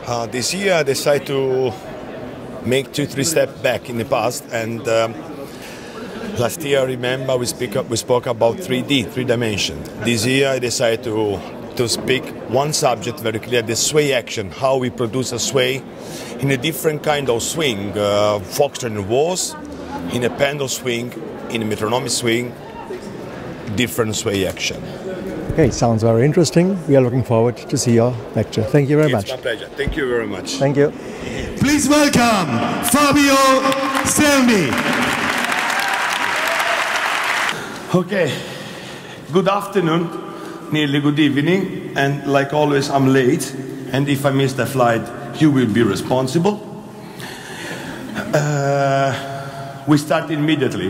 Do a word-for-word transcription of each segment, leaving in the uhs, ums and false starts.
Uh, this year I decided to make two, three steps back in the past, and um, last year I remember we, speak up, we spoke about three D, three dimension. This year I decided to, to speak one subject very clear, the sway action, how we produce a sway in a different kind of swing, uh, foxtrot and waltz, in a pendulum swing, in a metronomic swing, different sway action. Okay, sounds very interesting. We are looking forward to see your lecture. Thank you very it's much. It's my pleasure. Thank you very much. Thank you. Please welcome Fabio Selmi. Okay, good afternoon, nearly good evening, and like always I'm late, and if I miss the flight, you will be responsible. Uh, we start immediately.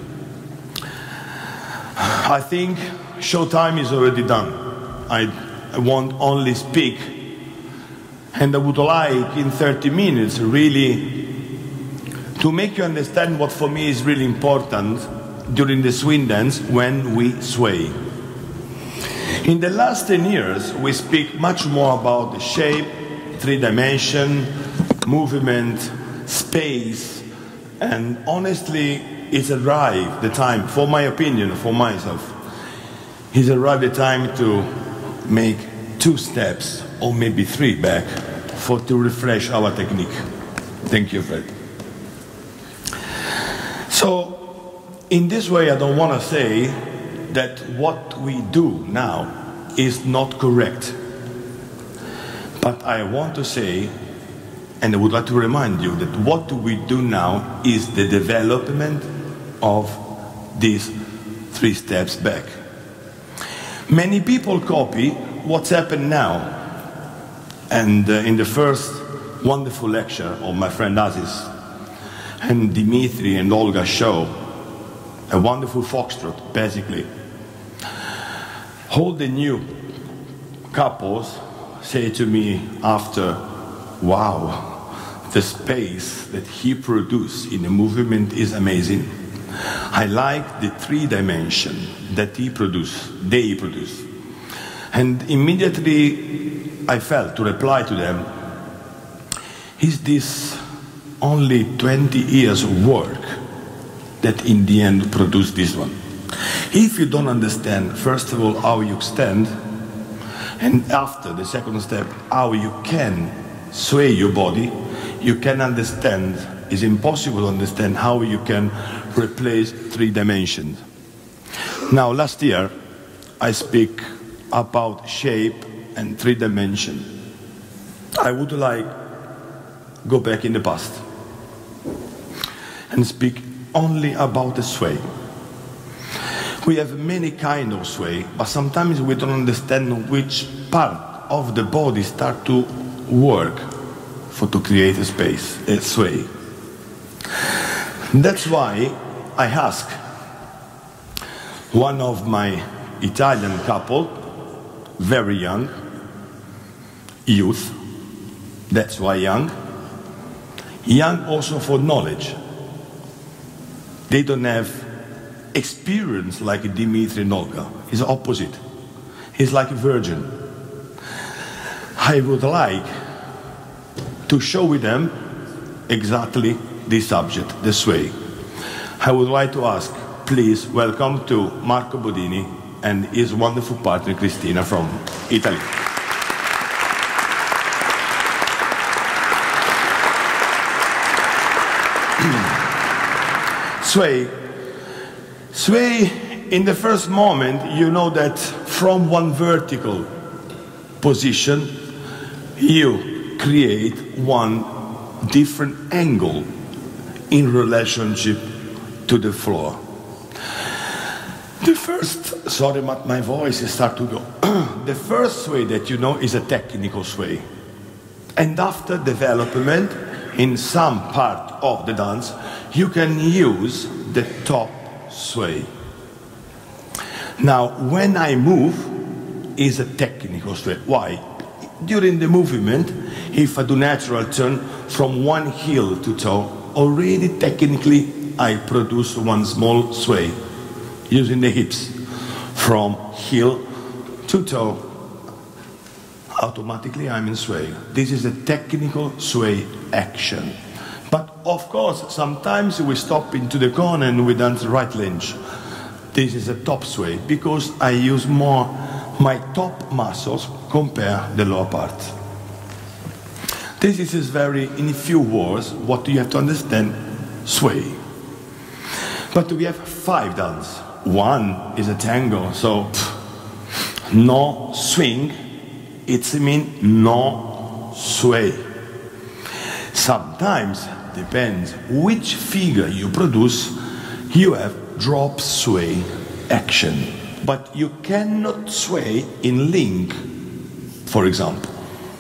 I think showtime is already done. I, I won't only speak, and I would like in thirty minutes really to make you understand what for me is really important during the swing dance when we sway. In the last ten years we speak much more about the shape, three dimension, movement, space, and honestly it's arrived the time, for my opinion, for myself, it's arrived the time to make two steps or maybe three back for to refresh our technique. Thank you, Fred. So in this way I don't want to say that what we do now is not correct, but I want to say, and I would like to remind you, that what we do now is the development of these three steps back. Many people copy what's happened now, and uh, in the first wonderful lecture of my friend Aziz and Dimitri and Olga show a wonderful foxtrot, basically. All the new couples say to me after, wow, the space that he produced in the movement is amazing. I like the three dimension that he produced, they produced. And immediately I felt to reply to them, is this only twenty years of work that in the end produced this one? If you don't understand, first of all, how you extend, and after the second step, how you can sway your body, you can understand, it's impossible to understand how you can replace three dimensions. Now, last year, I speak about shape and three dimension. I would like go back in the past and speak only about the sway. We have many kind of sway, but sometimes we don't understand which part of the body start to work for to create a space, a sway. That's why I ask one of my Italian couple, very young, youth, that's why young, young also for knowledge. They don't have experience like Dimitri and Olga. He's opposite. He's like a virgin. I would like to show with them exactly this subject, the sway. I would like to ask, please welcome to Marco Bodini and his wonderful partner Cristina from Italy. Sway. Sway, in the first moment, you know that from one vertical position, you create one different angle in relationship to the floor. The first, sorry, but my voice is start to go. The first sway that you know is a technical sway. And after development, in some part of the dance, you can use the top sway. Now, when I move, is a technical sway. Why? During the movement, if I do natural turn from one heel to toe, already technically I produce one small sway using the hips from heel to toe. automatically I'm in sway. This is a technical sway action. But of course, sometimes we stop into the corner and we dance right lunge. This is a top sway because I use more my top muscles compare the lower part. This is very, in a few words, what you have to understand, sway. But we have five dance. One is a tango, so pff, no swing, it's mean no sway. Sometimes, depends which figure you produce, you have drop sway action. But you cannot sway in link, for example.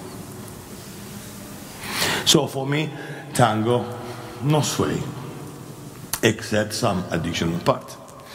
So for me, tango, no sway, except some additional part.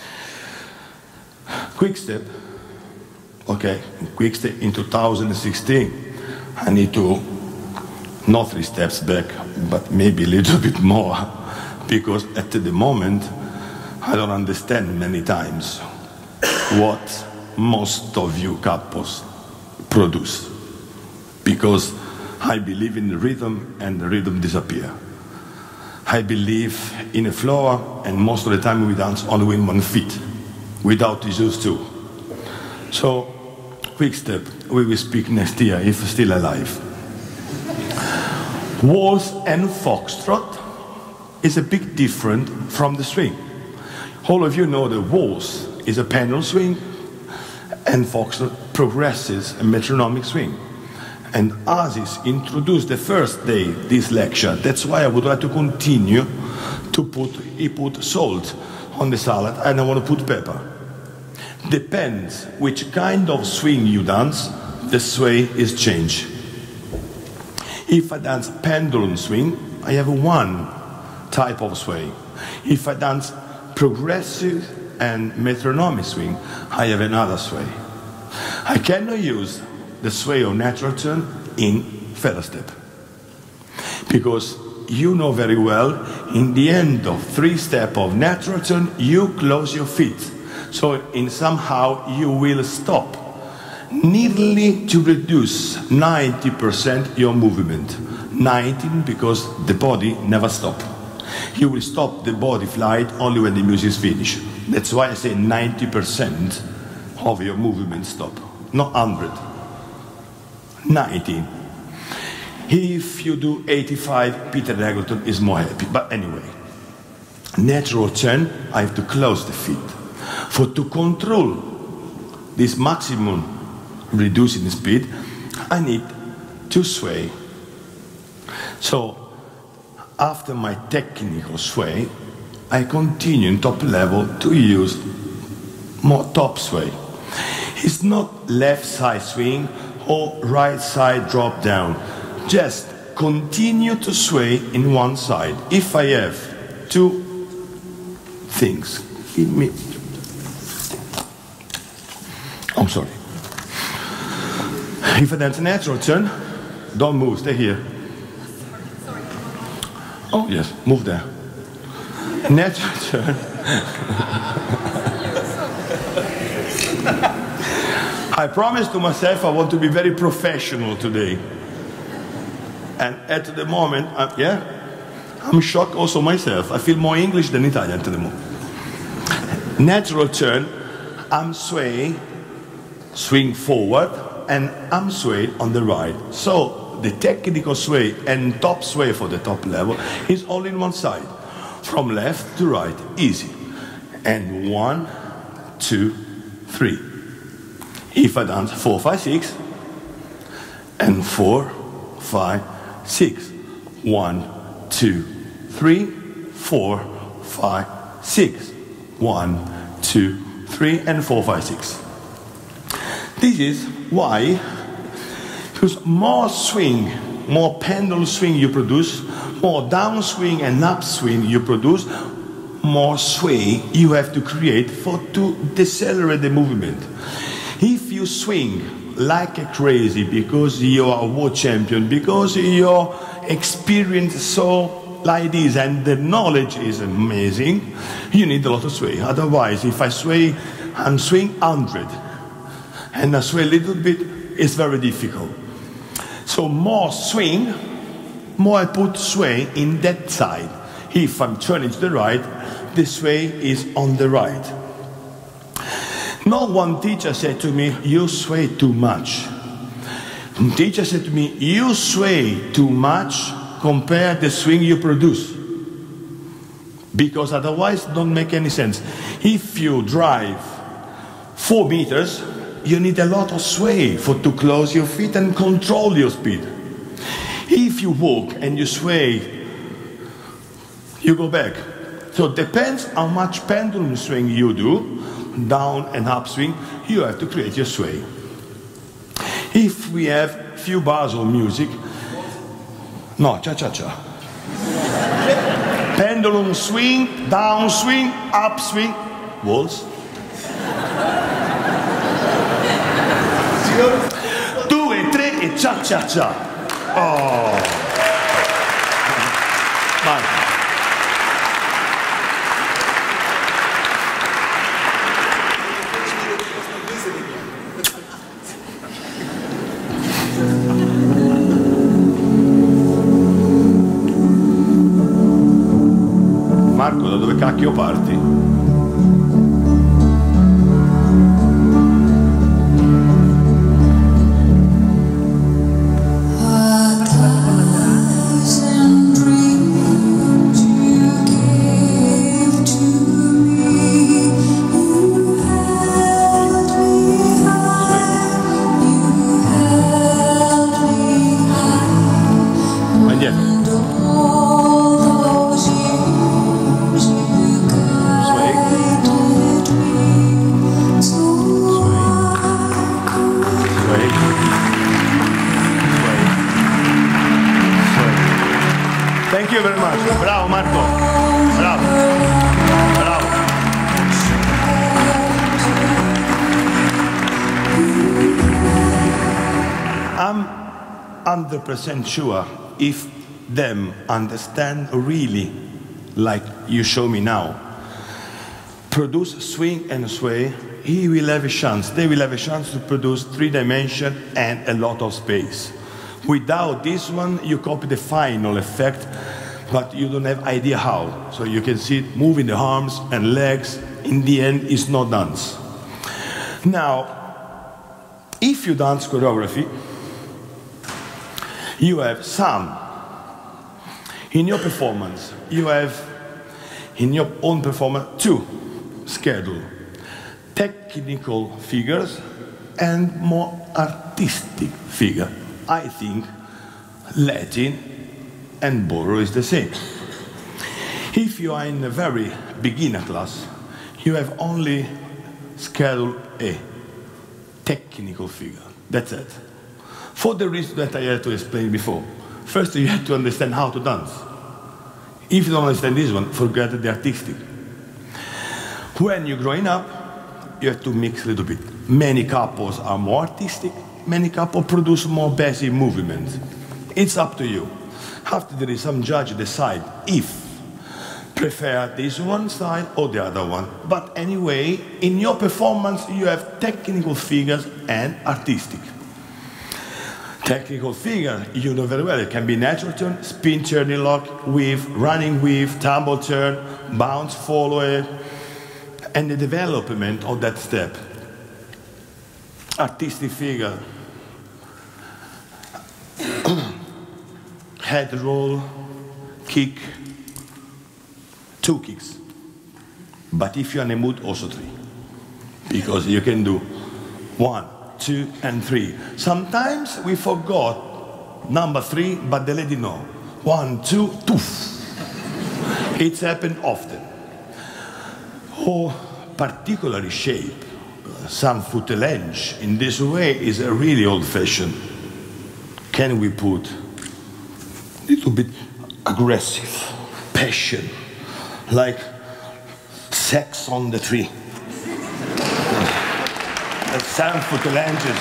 Quick step, okay, quick step in two thousand sixteen, I need to, not three steps back, but maybe a little bit more, because at the moment, I don't understand many times what most of you couples produce, because I believe in the rhythm and the rhythm disappear. I believe in a floor, and most of the time we dance only with one feet, without the shoes too. So, quick step, we will speak next year if still alive. Waltz and foxtrot is a big different from the swing. All of you know the waltz is a pendulum swing, and foxtrot progresses a metronomic swing. And Aziz introduced the first day this lecture. That's why I would like to continue to put, he put salt on the salad, and I want to put pepper. Depends which kind of swing you dance, the sway is changed. If I dance pendulum swing, I have one type of sway. If I dance progressive and metronomic swing, I have another sway. I cannot use the sway of natural turn in feather step, because you know very well, in the end of three step of natural turn, you close your feet. So in somehow you will stop, nearly to reduce ninety percent your movement. nineteen because the body never stop. You will stop the body flight only when the music is finished. That's why I say ninety percent of your movement stop, not one hundred. ninety. If you do eighty-five, Peter Eggleton is more happy. But anyway, natural turn, I have to close the feet. For to control this maximum reducing the speed, I need to sway. So, after my technical sway, I continue in top level to use more top sway. It's not left side swing or right side drop down. Just continue to sway in one side. If I have two things, give me, I'm sorry. If I dance a natural turn, don't move, stay here. Oh yes, move there. Natural turn. I promised to myself I want to be very professional today. And at the moment, I'm, yeah, I'm shocked also myself. I feel more English than Italian at the moment. Natural turn, I'm swaying, swing forward, and I'm swaying on the right. So the technical sway and top sway for the top level is all in one side. From left to right, easy. And one, two, three. If I dance four, five, six, and four, five, six. One, two, three, four, five, six. One, two, three, and four, five, six. This is why, because more swing, more pendulum swing you produce, more downswing and upswing you produce, more sway you have to create for to decelerate the movement. If you swing like a crazy because you are a world champion, because your experience so like this and the knowledge is amazing, you need a lot of sway. Otherwise, if I sway, I'm swaying one hundred, and I sway a little bit, it's very difficult. So more swing, more I put sway in that side. If I'm turning to the right, the sway is on the right. No one teacher said to me, you sway too much. Teacher said to me, you sway too much compared to the swing you produce. Because otherwise it don't make any sense. If you drive four meters, you need a lot of sway for to close your feet and control your speed. If you walk and you sway, you go back. So it depends how much pendulum swing you do, down and up swing, you have to create your sway. If we have few bars of music, no, cha-cha-cha. Pendulum swing, down swing, up swing, waltz. Due, tre e cha-cha-cha. Oh. Vai. Marco, da dove cacchio parti? Thank you very much. Bravo Marco. Bravo. Bravo. I'm one hundred percent sure if them understand really like you show me now, produce swing and sway, he will have a chance. They will have a chance to produce three dimension and a lot of space. Without this one, you copy the final effect, but you don't have idea how. So you can see it moving the arms and legs. In the end, it's not dance. Now, if you dance choreography, you have some. In your performance, you have, in your own performance, two schedule. Technical figures and more artistic figure. I think Latin and Boro is the same. If you are in a very beginner class, you have only schedule A, technical figure. That's it. For the reason that I had to explain before. First, you have to understand how to dance. If you don't understand this one, forget the artistic. When you're growing up, you have to mix a little bit. Many couples are more artistic. Many couples produce more basic movements. It's up to you. After there is some judge decide if prefer this one style or the other one. But anyway, in your performance, you have technical figures and artistic. Technical figure, you know very well, it can be natural turn, spin, turning lock, weave, running weave, tumble turn, bounce, follow it, and the development of that step. Artistic figure, head roll, kick, two kicks. But if you're in a mood, also three. Because you can do one, two, and three. Sometimes we forgot number three, but the lady know. One, two, two. It's happened often. Or particularly shape. Some foot lunge in this way is a really old-fashioned. Can we put a little bit aggressive, passion, like sex on the tree? Some foot lunges.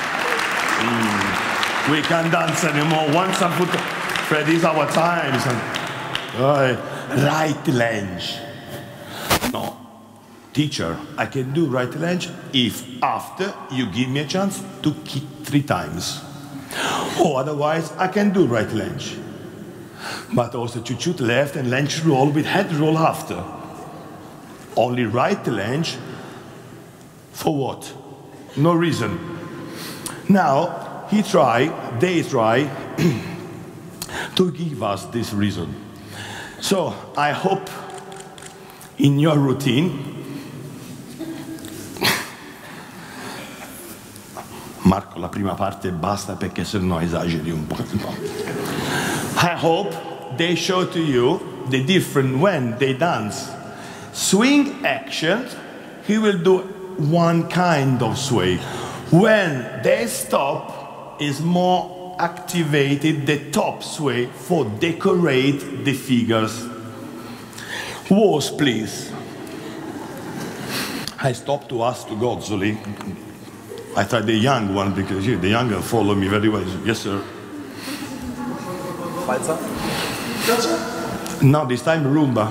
Mm. We can't dance anymore. Once some foot, Fred, these are our times. Uh, right lunge. No. Teacher, I can do right lunge if after you give me a chance to kick three times. Or otherwise, I can do right lunge. But also to shoot left and lunge roll with head roll after. Only right lunge. For what? No reason. Now, he try, they try to give us this reason. So, I hope in your routine, Marco, la prima parte basta perché sennò esageri un po'. I hope they show to you the difference when they dance. Swing action, he will do one kind of sway. When they stop, is more activated the top sway for decorate the figures. Waltz, please. I stopped to ask to Gozzoli. I tried the young one because yeah, the younger follow me very well. Yes, sir. Walzer? Now this time rumba.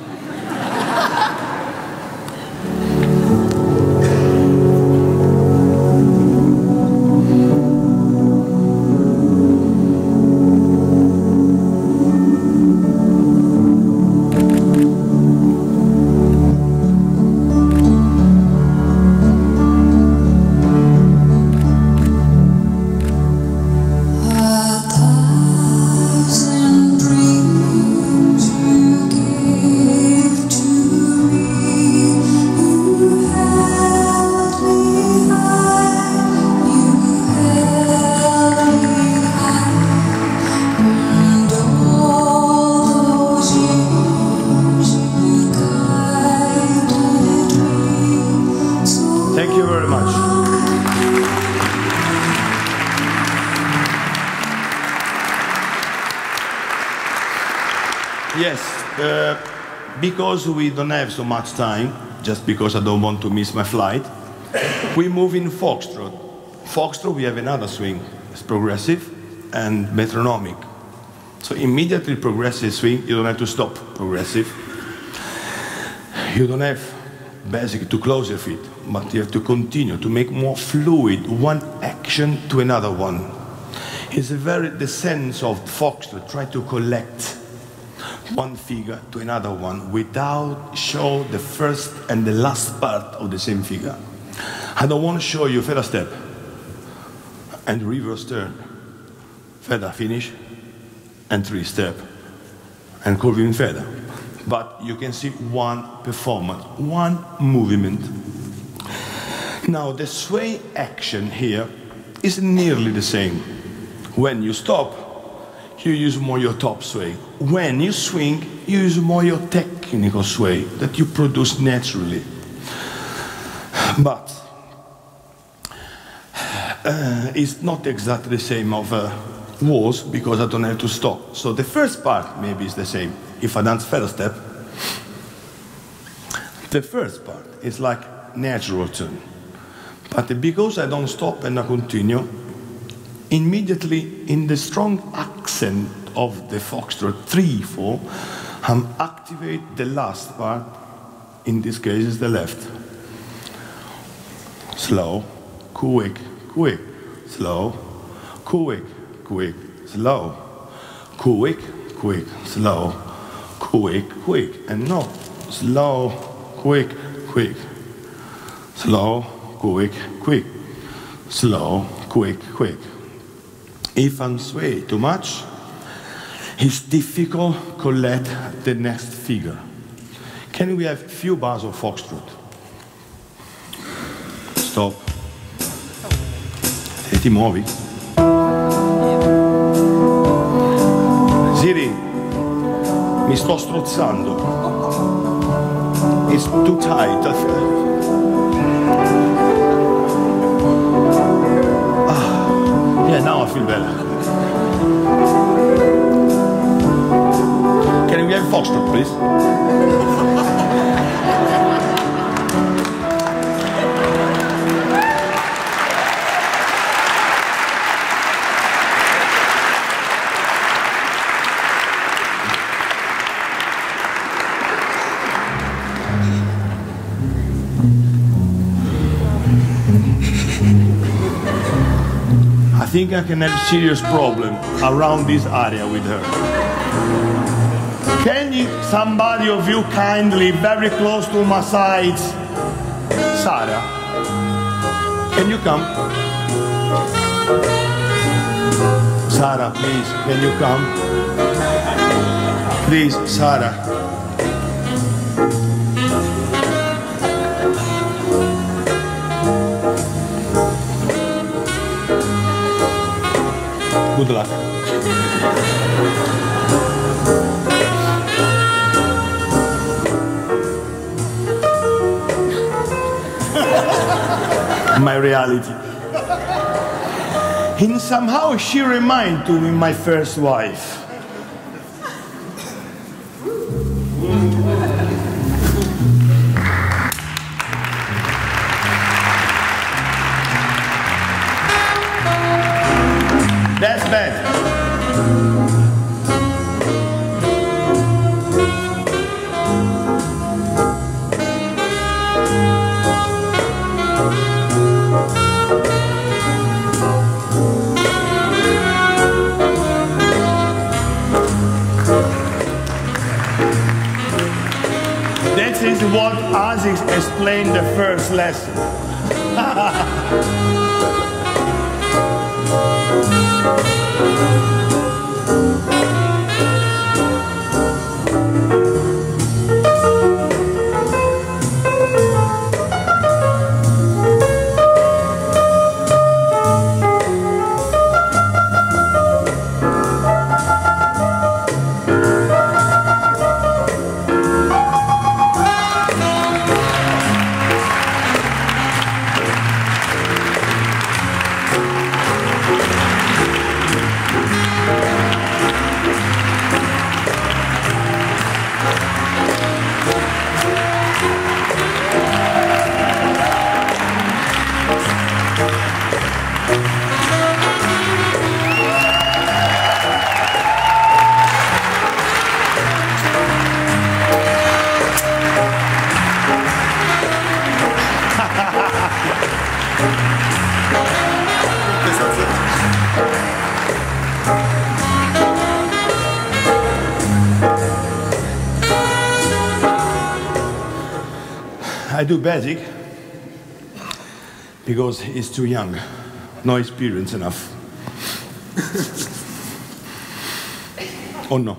Yes, uh, because we don't have so much time, just because I don't want to miss my flight, we move in Foxtrot. Foxtrot, we have another swing. It's progressive and metronomic. So immediately progressive swing, you don't have to stop progressive. You don't have basically to close your feet, but you have to continue to make more fluid one action to another one. It's a very, the sense of Foxtrot, try to collect one figure to another one without show the first and the last part of the same figure. I don't want to show you feather step and reverse turn, feather finish and three step and curving feather. But you can see one performance, one movement. Now the sway action here is nearly the same. When you stop, you use more your top sway. When you swing, you use more your technical sway that you produce naturally. But uh, it's not exactly the same of uh, waltz because I don't have to stop. So the first part maybe is the same. If I dance feather step, the first part is like natural turn. But because I don't stop and I continue, immediately in the strong accent of the Foxtrot three four, I'm activate the last part, in this case is the left. Slow, quick, quick, slow, quick, quick, slow, quick, quick, slow, quick, quick, and no, slow, quick, quick, slow, quick, quick, slow, quick, quick. If I'm sway too much, it's difficult to collect the next figure. Can we have few bars of Foxtrot? Stop. E ti muovi? Siri, mi sto strozzando. It's too tight. Ah, yeah, now I feel better. Can we have Foxtrot, please? I think I can have serious problem around this area with her. Can you, somebody of you kindly, very close to my sides, Sarah, can you come? Sarah, please, can you come? Please, Sarah. Good luck. My reality. And somehow she reminds to me my first wife. That's bad. This is what Aziz explained the first lesson. I do basic because he's too young, no experience enough. Oh no.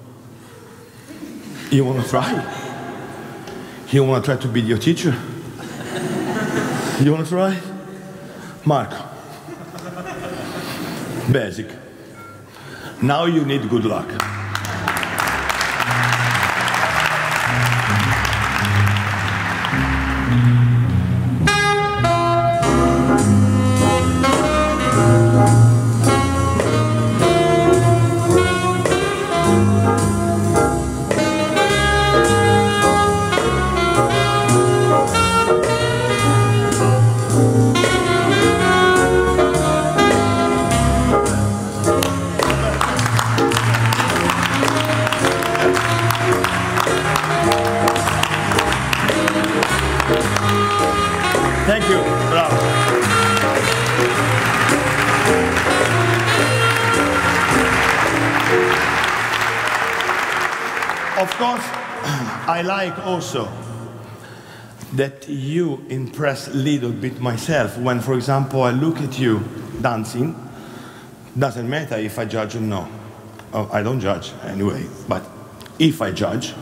You want to try? You want to try to be your teacher? You want to try? Marco. Basic. Now you need good luck. Thank you. Bravo. Of course, I like also that you impress a little bit myself when, for example, I look at you dancing. Doesn't matter if I judge or no. Oh, I don't judge anyway, but if I judge,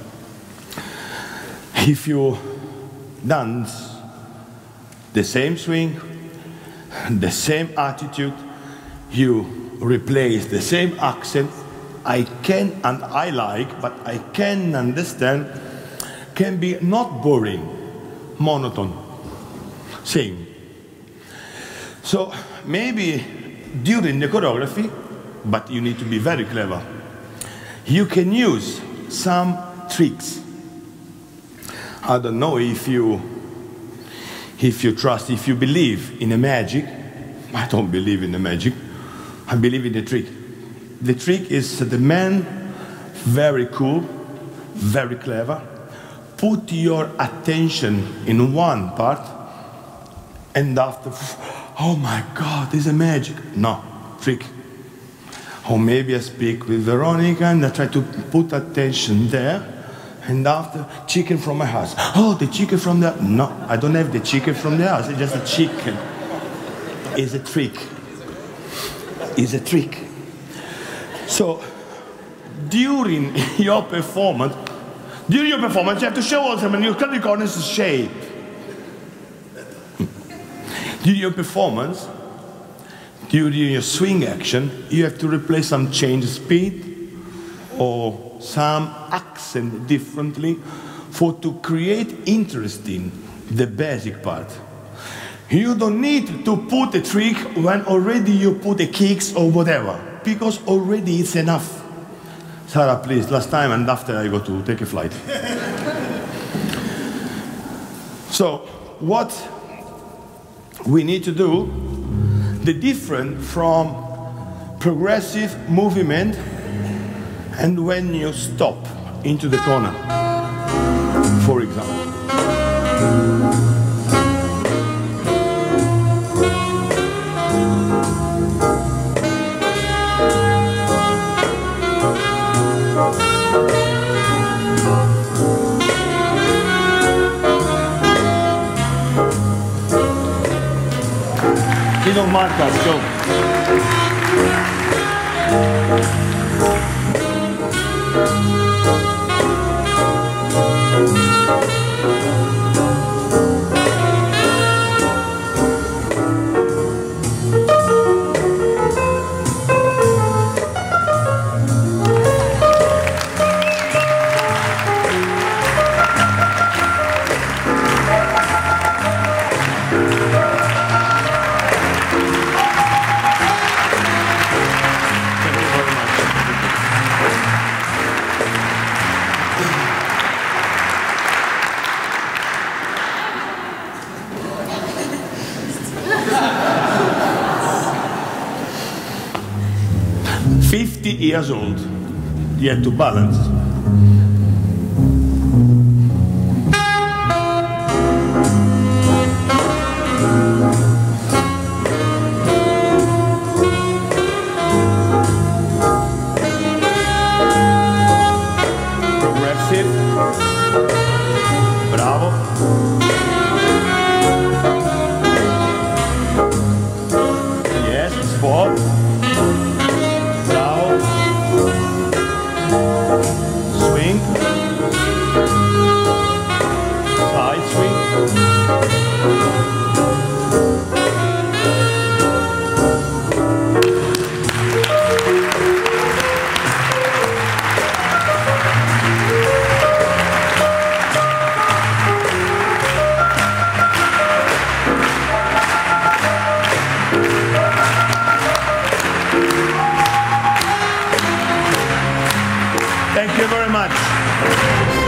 if you dance the same swing, the same attitude, you replace the same accent, I can and I like, but I can understand, can be not boring, monotone, same. So maybe during the choreography, but you need to be very clever, you can use some tricks. I don't know if you if you trust, if you believe in a magic. I don't believe in the magic. I believe in the trick. The trick is the man, very cool, very clever. Put your attention in one part, and after, oh my God, this is a magic. No, trick. Or maybe I speak with Veronica and I try to put attention there, and after, chicken from my house. Oh, the chicken from the, no, I don't have the chicken from the house, it's just a chicken. It's a trick. It's a trick. So, during your performance, during your performance, you have to show also when your country corners shape. During your performance, during your swing action, you have to replace some change speed or some accent differently for to create interest in the basic part. You don't need to put a trick when already you put the kicks or whatever, because already it's enough. Sarah, please, last time, and after I go to take a flight. So, what we need to do, the different from progressive movement and when you stop into the corner, for example. You don't mark us, go. fifty years old, you have to balance. Progressive. Bravo. Yes, sport. Swing, side swing, thank you very much.